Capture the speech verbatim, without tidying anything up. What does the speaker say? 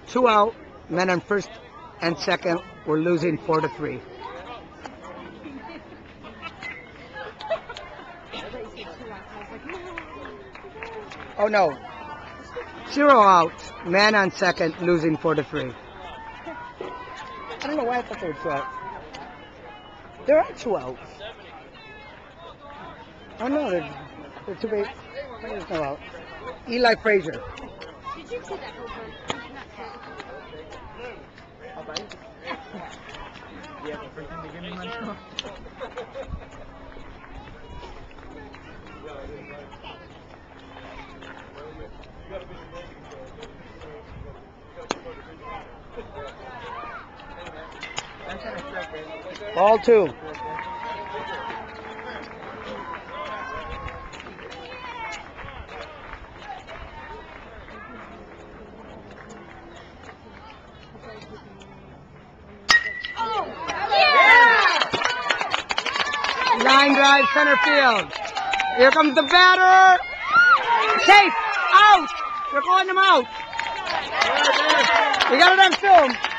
Two out. Men on first and second. We're losing four to three. Oh no. Zero outs. Man on second, losing four to three. I don't know why I thought there were two outs. There are two outs. Oh no, there's, there's two base. There's no out. Eli Frazier. Did you see that over? Yeah, the first thing they give me money. Ball two. Line drive, center field. Here comes the batter. Safe. Out. They're calling him out. We got it on film.